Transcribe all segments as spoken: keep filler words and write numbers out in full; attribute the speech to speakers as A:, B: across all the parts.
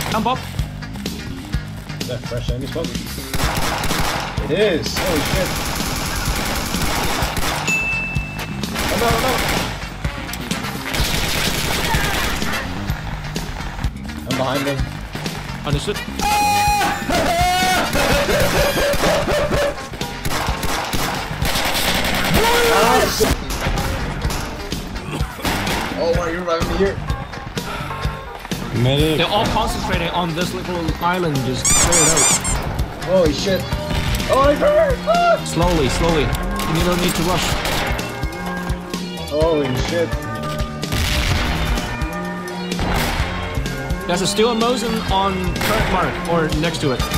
A: Come, Bob.
B: Is that fresh enemy smoke? It is! Holy shit! Oh no, no! I'm behind them.
A: Understood.
B: Oh, why are you reviving me here?
A: They're all concentrating on this little island, just clear it out.
B: Holy shit! Oh, I hurt! Ah!
A: Slowly, slowly. You don't need to rush.
B: Holy shit!
A: There's a steel Mosin on current mark, or next to it.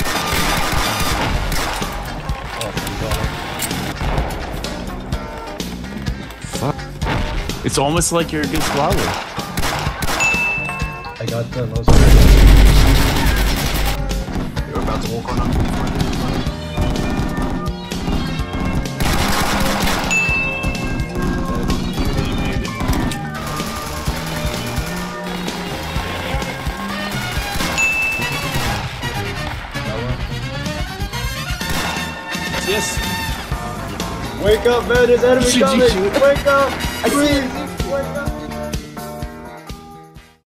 C: Fuck. It's almost like you're a good swallow.
B: I got the most.
D: You're about to walk on up.
A: Yes.
B: Wake up, man! There's enemy
A: Should you
B: coming!
A: shoot?
B: Wake up! Please! Wake up!